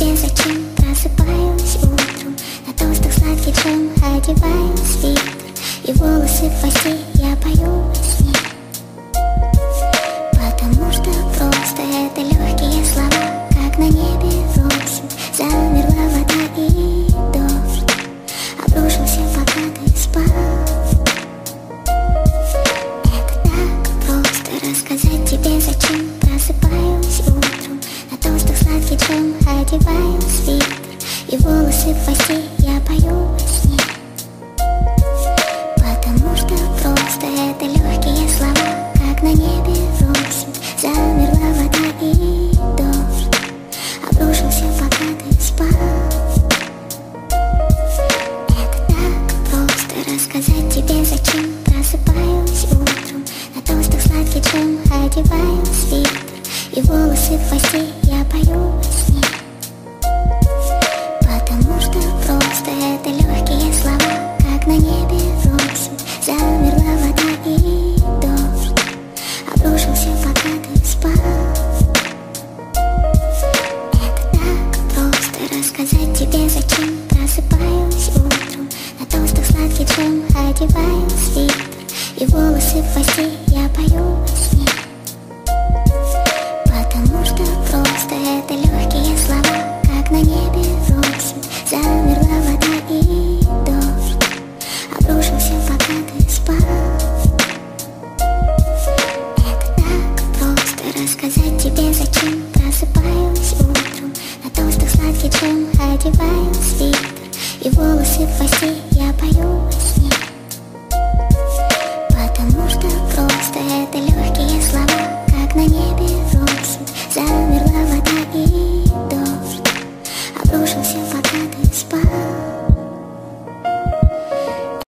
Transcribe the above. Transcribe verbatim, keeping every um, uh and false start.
тебе зачем. Просыпаюсь утром, на тостах сладкий джем. Одеваю свитер и волосы в хвосте. Я пою во сне, потому что просто это легкие слова. Как на небе осень, замерла вода и дождь обрушился, пока ты спал. Это так просто рассказать тебе зачем. Просыпаюсь утром, на тостах сладкий джем. Одеваю свитер и волосы в хвосте. Я пою во сне, потому что просто это легкие слова. Как на небе осень, замерла вода и дождь обрушился, пока ты спал. Это так просто рассказать тебе зачем. Просыпаюсь утром, на тостах сладкий джем. Одеваю свитер и волосы в хвосте. Я пою во сне, потому что просто это легкие слова. Как на небе осень, замерла вода и дождь обрушился, пока ты спал. Это так просто рассказать тебе зачем. Просыпаюсь утром, на тостах сладкий джем. Одеваю свитер и волосы в хвосте. Я пою во сне, потому что просто это легкие слова. Как на небе осень, замерла вода и дождь обрушился, пока ты спал. Это так просто рассказать тебе зачем. Просыпаюсь утром, на тостах сладкий джем. Одеваю свитер и волосы в хвосте. Я пою во сне,